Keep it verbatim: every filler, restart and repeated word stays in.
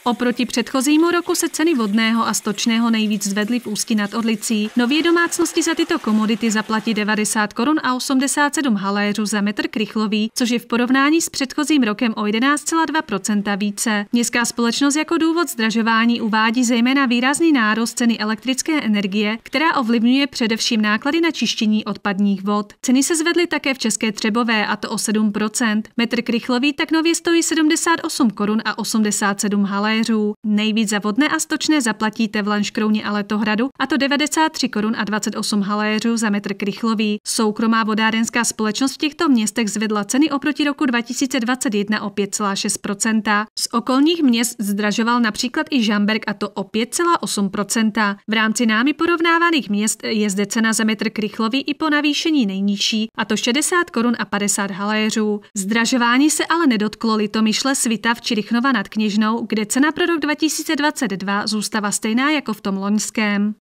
Oproti předchozímu roku se ceny vodného a stočného nejvíc zvedly v Ústí nad Orlicí. Nově domácnosti za tyto komodity zaplatí devadesát korun a osmdesát sedm haléřů za metr krychlový, což je v porovnání s předchozím rokem o jedenáct celá dva procenta více. Městská společnost jako důvod zdražování uvádí zejména výrazný nárůst ceny elektrické energie, která ovlivňuje především náklady na čištění odpadních vod. Ceny se zvedly také v České Třebové, a to o sedm procent. Metr krychlový tak nově stojí sedmdesát osm korun a osmdesát sedm haléřů. Nejvíc za vodné a stočné zaplatíte v Lanškrouně a Letohradu, a to devadesát tři korun a dvacet osm haléřů za metr krychlový. Soukromá vodárenská společnost v těchto městech zvedla ceny oproti roku dva tisíce dvacet jedna o pět celá šest procenta. Z okolních měst zdražoval například i Žamberk, a to o pět celá osm procenta. V rámci námi porovnávaných měst je zde cena za metr krychlový i po navýšení nejnižší, a to šedesát korun a padesát haléřů. Zdražování se ale nedotklo Litomyšle, Svitav či Rychnova nad Kněžnou, kde cena pro rok dva tisíce dvacet dva zůstala stejná jako v tom loňském.